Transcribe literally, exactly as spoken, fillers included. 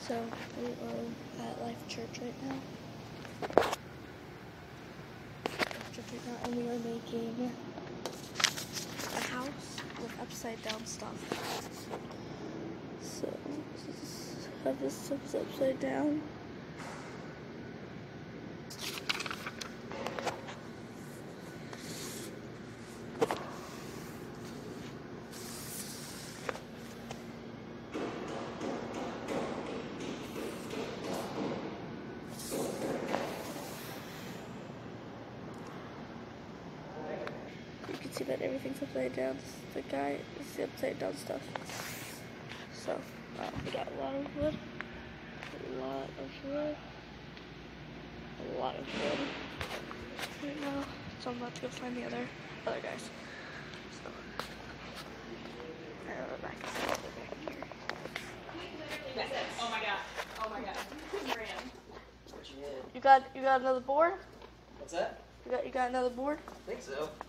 So we are at Life Church right now. Life Church right now, and we are making a house with upside down stuff. So just have this stuff upside down. You can see that everything's upside down. The guy is the upside down stuff. So, uh, we got a lot of wood. A lot of wood. A lot of wood. Right now, so I'm about to go find the other other guys. So, I know the back is over back here. Oh my god. Oh my god. Ran. You got you got another board? What's that? You got you got another board? I think so.